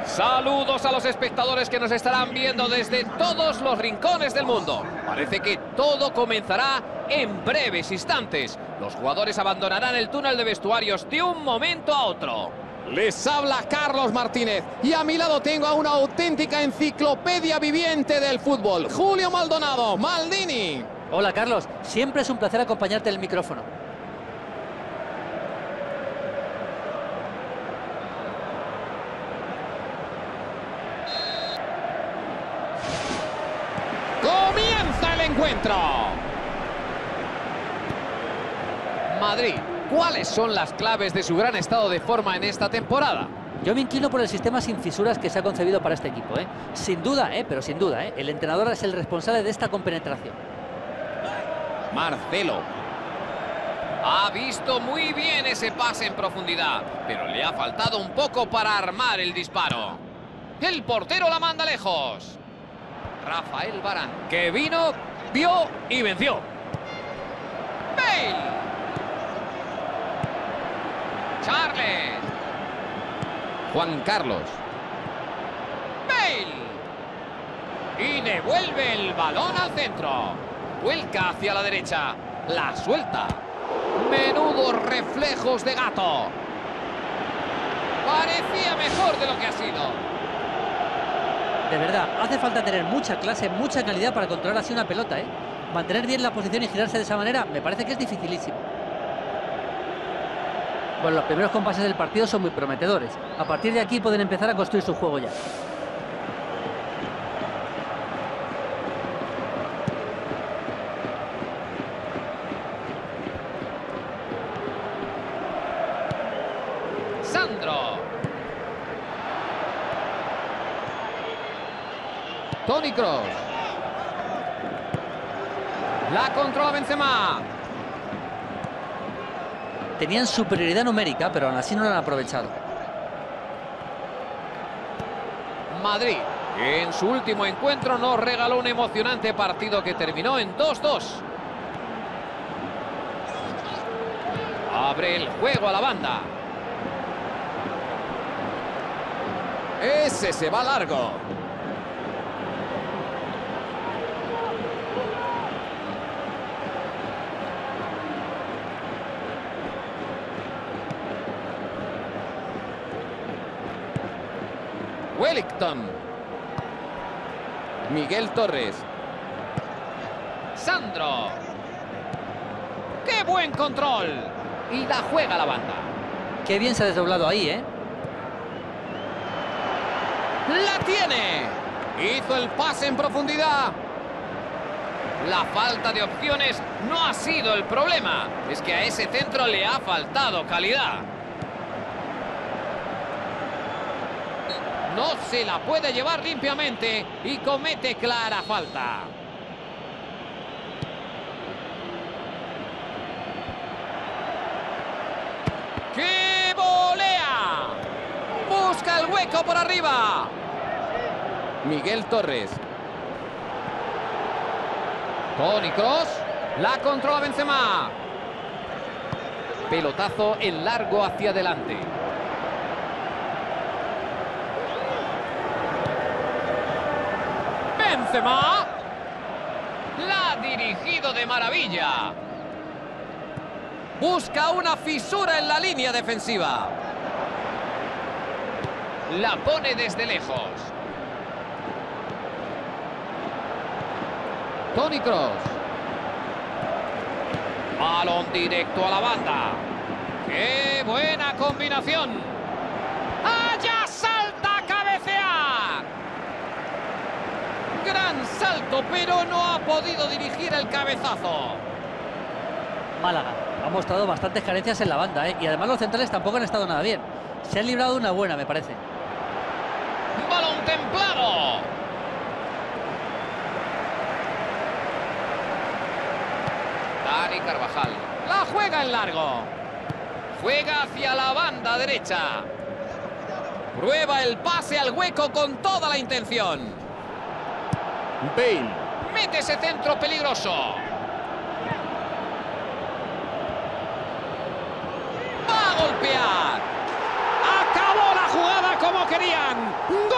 Saludos a los espectadores que nos estarán viendo desde todos los rincones del mundo. Parece que todo comenzará en breves instantes. Los jugadores abandonarán el túnel de vestuarios de un momento a otro. Les habla Carlos Martínez y a mi lado tengo a una auténtica enciclopedia viviente del fútbol, Julio Maldonado, Maldini. Hola Carlos, siempre es un placer acompañarte en el micrófono. Comienza el encuentro. Madrid, ¿cuáles son las claves de su gran estado de forma en esta temporada? Yo me inclino por el sistema sin fisuras que se ha concebido para este equipo, ¿eh? Sin duda, pero sin duda, el entrenador es el responsable de esta compenetración. Marcelo. Ha visto muy bien ese pase en profundidad, pero le ha faltado un poco para armar el disparo. El portero la manda lejos. Rafael Varane, que vino, vio y venció. Bale. Charles. Juan Carlos. Bale. Y devuelve el balón al centro. Vuelca hacia la derecha. La suelta. Menudos reflejos de gato. Parecía mejor de lo que ha sido. De verdad, hace falta tener mucha clase, mucha calidad para controlar así una pelota, Mantener bien la posición y girarse de esa manera me parece que es dificilísimo. Bueno, los primeros compases del partido son muy prometedores. A partir de aquí pueden empezar a construir su juego ya. Sandro. Toni Kroos. La controla Benzema. Tenían superioridad numérica, pero aún así no la han aprovechado. Madrid, que en su último encuentro nos regaló un emocionante partido que terminó en 2-2. Abre el juego a la banda. Ese se va largo. Wellington. Miguel Torres. Sandro. ¡Qué buen control! Y la juega la banda. Qué bien se ha desdoblado ahí, ¡La tiene! Hizo el pase en profundidad. La falta de opciones no ha sido el problema. Es que a ese centro le ha faltado calidad. No se la puede llevar limpiamente y comete clara falta. ¡Qué volea! Busca el hueco por arriba. Miguel Torres. Toni Kroos. La controla Benzema. Pelotazo en largo hacia adelante. Benzema. La ha dirigido de maravilla. Busca una fisura en la línea defensiva. La pone desde lejos. Toni Kroos. Balón directo a la banda. ¡Qué buena combinación! ¡Allá salta a cabecear! Gran salto, pero no ha podido dirigir el cabezazo. Málaga ha mostrado bastantes carencias en la banda, y además los centrales tampoco han estado nada bien. Se han librado de una buena, me parece. ¡Balón templado! Dani Carvajal. La juega en largo. Juega hacia la banda derecha. Prueba el pase al hueco con toda la intención. Bale. Mete ese centro peligroso. Va a golpear. Acabó la jugada como querían.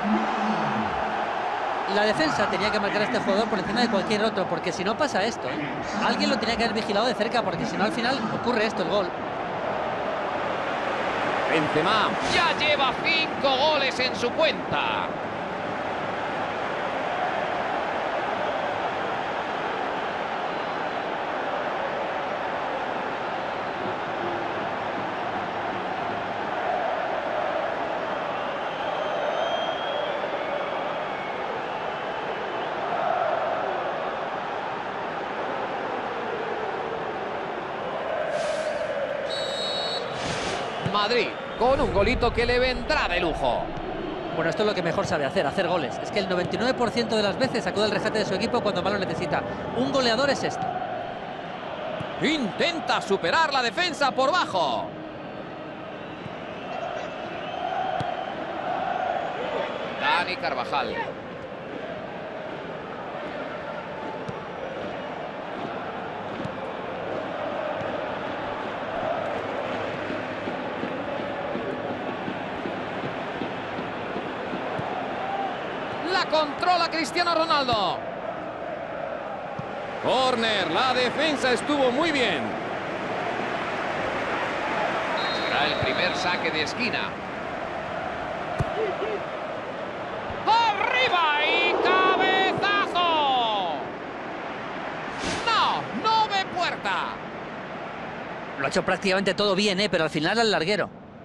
La defensa tenía que marcar a este jugador por encima de cualquier otro, porque si no pasa esto, ¿eh? Alguien lo tenía que haber vigilado de cerca, porque si no al final ocurre esto, el gol. Benzema. Ya lleva 5 goles en su cuenta. Madrid, con un golito que le vendrá de lujo. Bueno, esto es lo que mejor sabe hacer goles. Es que el 99% de las veces acude al rescate de su equipo cuando más lo necesita. Un goleador es esto. Intenta superar la defensa por bajo. Dani Carvajal. La controla Cristiano Ronaldo. Corner, la defensa estuvo muy bien. Será el primer saque de esquina. ¡Arriba y cabezazo! No ve puerta. Lo ha hecho prácticamente todo bien, pero al final al larguero.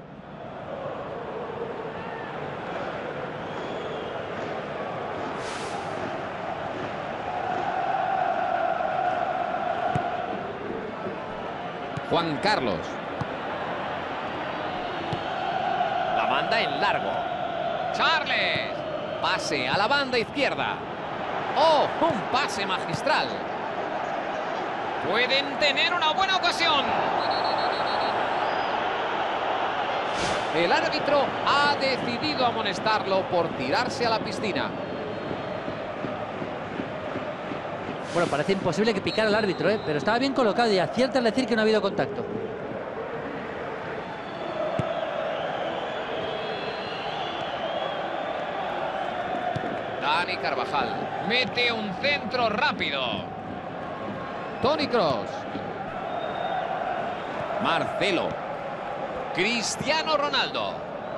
Juan Carlos. La manda en largo. Charles. Pase a la banda izquierda. ¡Oh! Un pase magistral. Pueden tener una buena ocasión. El árbitro ha decidido amonestarlo por tirarse a la piscina. Bueno, parece imposible que picara el árbitro, pero estaba bien colocado y acierta al decir que no ha habido contacto. Dani Carvajal mete un centro rápido. Toni Kroos. Marcelo. Cristiano Ronaldo.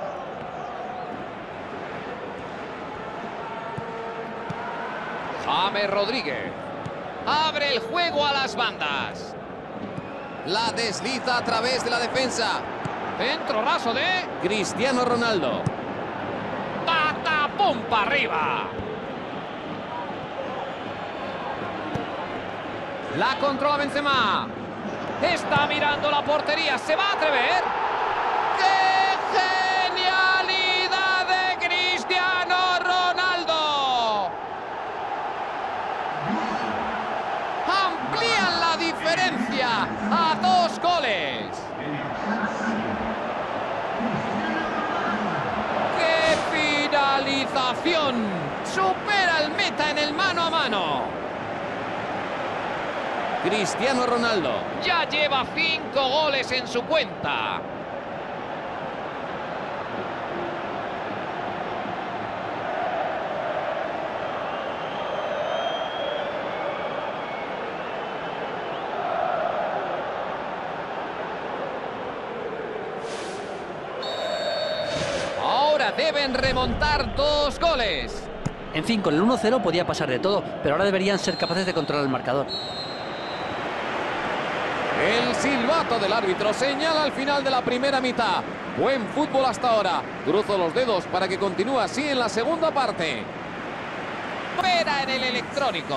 James Rodríguez. Abre el juego a las bandas. La desliza a través de la defensa. Centro raso de Cristiano Ronaldo. ¡Patapum para arriba! La controla Benzema. Está mirando la portería. ¿Se va a atrever? ¡Qué genialidad de Cristiano Ronaldo! Amplían la diferencia a 2 goles. ¡Qué finalización! Supera el meta en el mano a mano. Cristiano Ronaldo. Ya lleva 5 goles en su cuenta. Ahora deben remontar 2 goles. En fin, con el 1-0 podía pasar de todo, pero ahora deberían ser capaces de controlar el marcador. El silbato del árbitro señala al final de la primera mitad. Buen fútbol hasta ahora. Cruzo los dedos para que continúe así en la segunda parte. Fuera en el electrónico.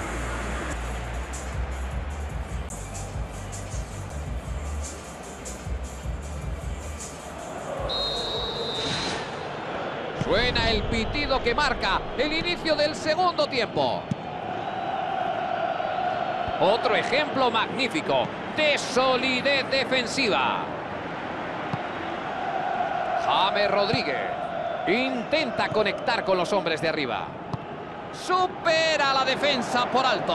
Suena el pitido que marca el inicio del segundo tiempo. Otro ejemplo magnífico de solidez defensiva. James Rodríguez intenta conectar con los hombres de arriba. Supera la defensa por alto.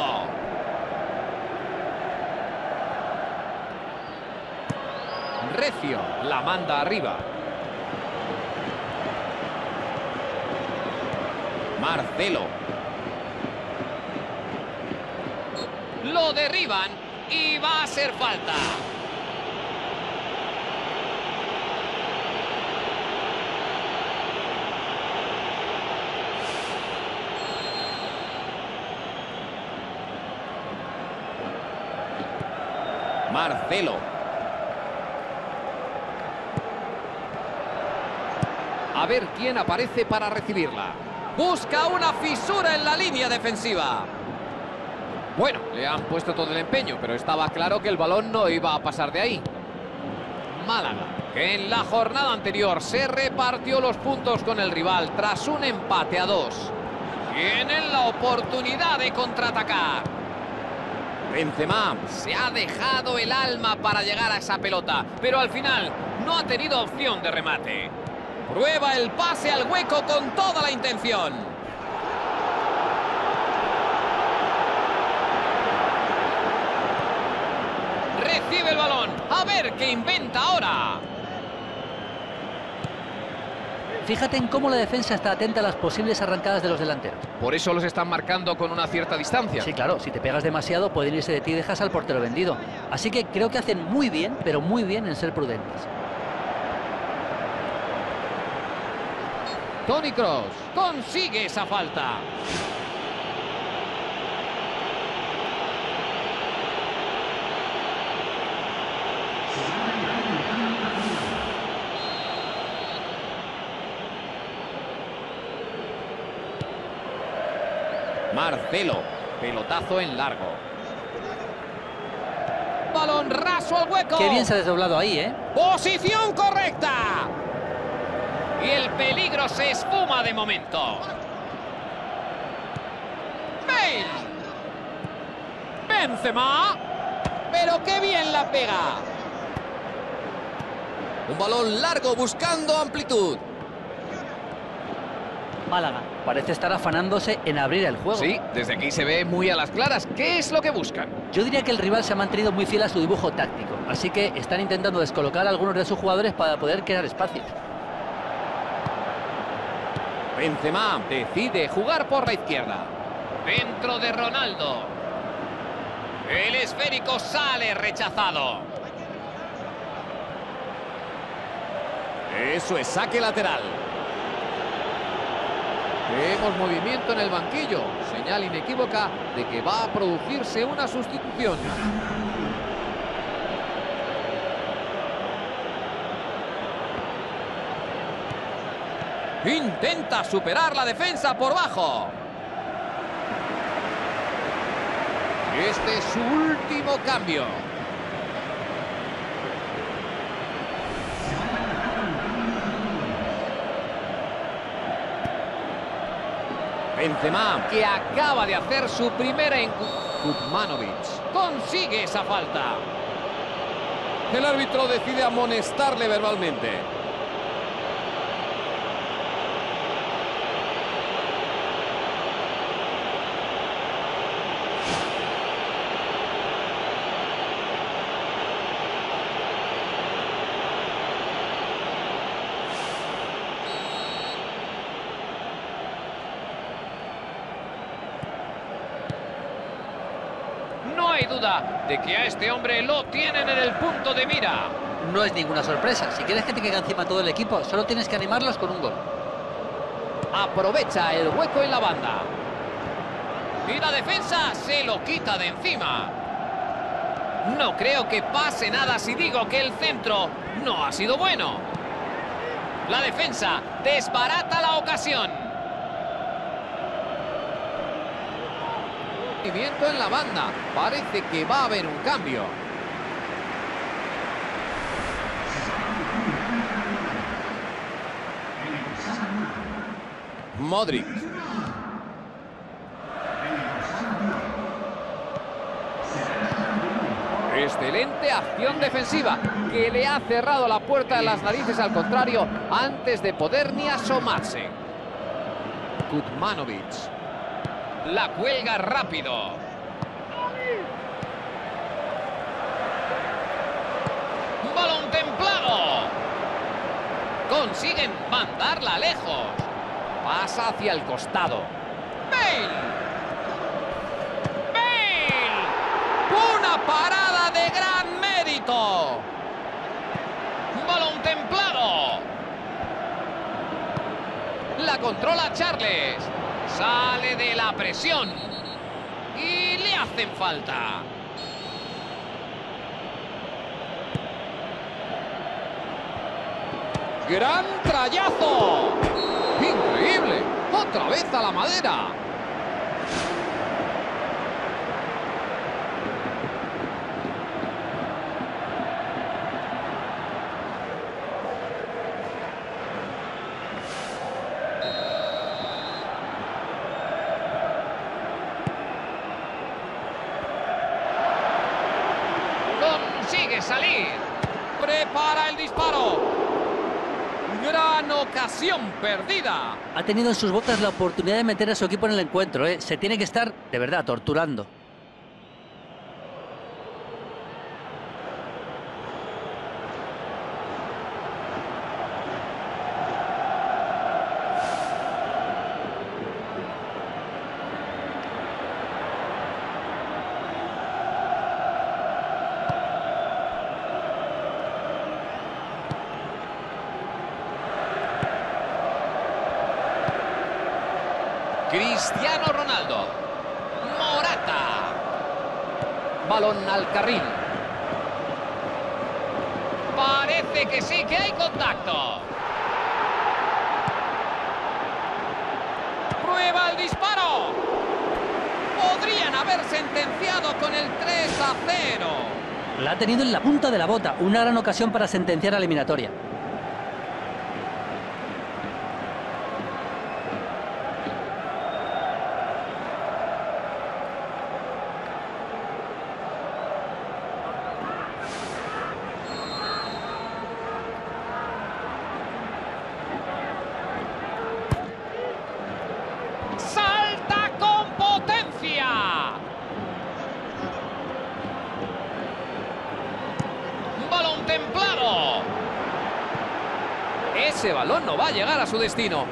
Recio la manda arriba. Marcelo. Lo derriban y va a ser falta. Marcelo. A ver quién aparece para recibirla. Busca una fisura en la línea defensiva. Bueno, le han puesto todo el empeño, pero estaba claro que el balón no iba a pasar de ahí. Málaga, que en la jornada anterior se repartió los puntos con el rival tras un empate a 2. Tienen la oportunidad de contraatacar. Benzema. Se ha dejado el alma para llegar a esa pelota, pero al final no ha tenido opción de remate. Prueba el pase al hueco con toda la intención. Recibe el balón. A ver qué inventa ahora. Fíjate en cómo la defensa está atenta a las posibles arrancadas de los delanteros. Por eso los están marcando con una cierta distancia. Sí, claro, si te pegas demasiado pueden irse de ti y dejas al portero vendido. Así que creo que hacen muy bien, pero muy bien en ser prudentes. Toni Kroos consigue esa falta. Marcelo. Pelotazo en largo. Balón raso al hueco. Qué bien se ha desdoblado ahí, ¿eh? Posición correcta. Y el peligro se esfuma de momento. Bale. Benzema. Pero qué bien la pega. Un balón largo buscando amplitud. Málaga parece estar afanándose en abrir el juego. Sí, desde aquí se ve muy a las claras. ¿Qué es lo que buscan? Yo diría que el rival se ha mantenido muy fiel a su dibujo táctico, así que están intentando descolocar a algunos de sus jugadores para poder crear espacios. Benzema. Decide jugar por la izquierda. Dentro de Ronaldo. El esférico sale rechazado. Eso es saque lateral. Vemos movimiento en el banquillo. Señal inequívoca de que va a producirse una sustitución. Intenta superar la defensa por bajo. Este es su último cambio. Benzema. Que acaba de hacer su primera en... Kuzmanovic consigue esa falta. El árbitro decide amonestarle verbalmente. No hay duda de que a este hombre lo tienen en el punto de mira. No es ninguna sorpresa. Si quieres que te caiga encima todo el equipo, solo tienes que animarlos con un gol. Aprovecha el hueco en la banda. Y la defensa se lo quita de encima. No creo que pase nada si digo que el centro no ha sido bueno. La defensa desbarata la ocasión. Movimiento en la banda. Parece que va a haber un cambio. Modric. Excelente acción defensiva que le ha cerrado la puerta en las narices al contrario antes de poder ni asomarse. Kuzmanovic. La cuelga rápido. Balón templado. Consiguen mandarla lejos. Pasa hacia el costado. ¡Bale! ¡Bale! ¡Una parada de gran mérito! ¡Balón templado! La controla Charles. Sale de la presión. Y le hacen falta. ¡Gran trayazo! ¡Increíble! ¡Otra vez a la madera! Consigue salir. Prepara el disparo. Gran ocasión perdida. Ha tenido en sus botas la oportunidad de meter a su equipo en el encuentro, ¿eh? Se tiene que estar, de verdad, torturando. Cristiano Ronaldo. Morata. Balón al carril. Parece que sí que hay contacto. Prueba el disparo. Podrían haber sentenciado con el 3-0. La ha tenido en la punta de la bota. Una gran ocasión para sentenciar la eliminatoria. ¡Salta con potencia! ¡Balón templado! Ese balón no va a llegar a su destino.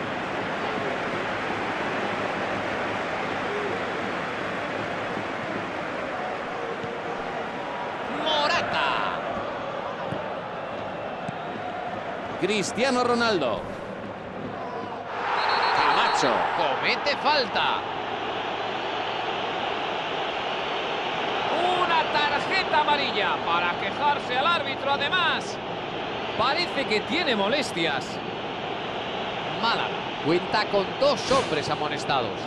Morata. Cristiano Ronaldo. Camacho. Comete falta. Una tarjeta amarilla para quejarse al árbitro, además. Parece que tiene molestias. Málaga cuenta con 2 hombres amonestados.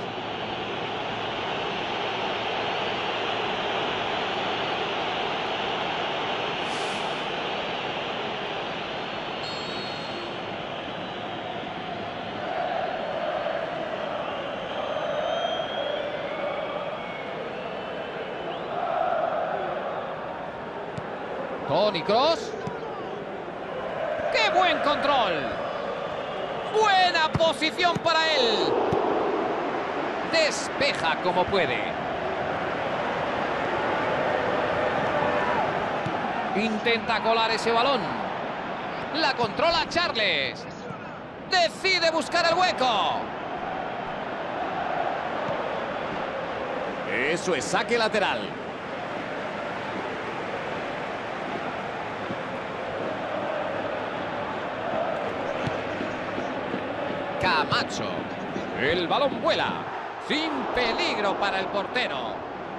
Toni Kroos. ¡Qué buen control! Buena posición para él. Despeja como puede. Intenta colar ese balón. La controla Charles. Decide buscar el hueco. Eso es saque lateral. Camacho. El balón vuela. Sin peligro para el portero.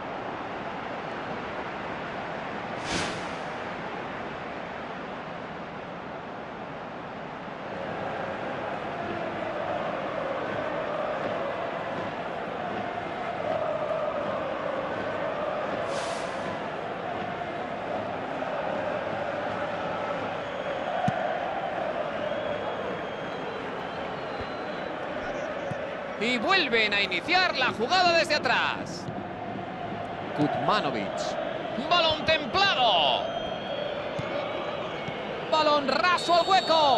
Y vuelven a iniciar la jugada desde atrás. Kuzmanovic. Balón templado. Balón raso al hueco.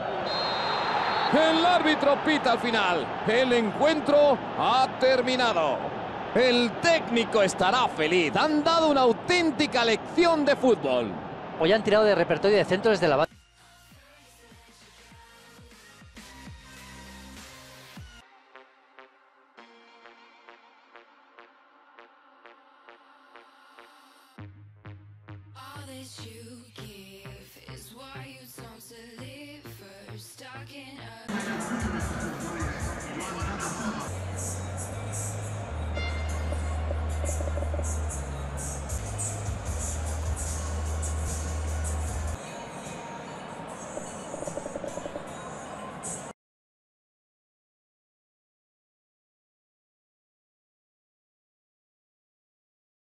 El árbitro pita al final. El encuentro ha terminado. El técnico estará feliz. Han dado una auténtica lección de fútbol. Hoy han tirado de repertorio de centro desde la banda.